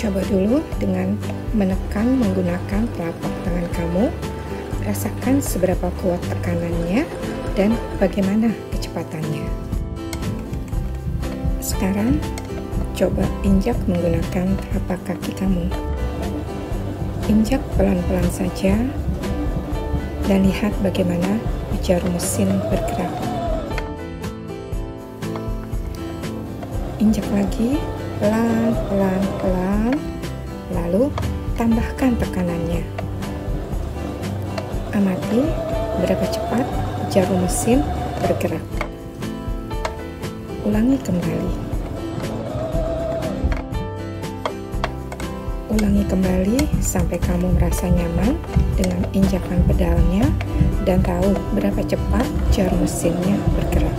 Coba dulu dengan menekan menggunakan telapak tangan kamu. Rasakan seberapa kuat tekanannya dan bagaimana kecepatannya. Sekarang, coba injak menggunakan telapak kaki kamu. Injak pelan-pelan saja dan lihat bagaimana jarum mesin bergerak. Injak lagi, pelan, lalu tambahkan tekanannya. Amati berapa cepat jarum mesin bergerak. Ulangi kembali. Ulangi kembali sampai kamu merasa nyaman dengan injakan pedalnya dan tahu berapa cepat jarum mesinnya bergerak.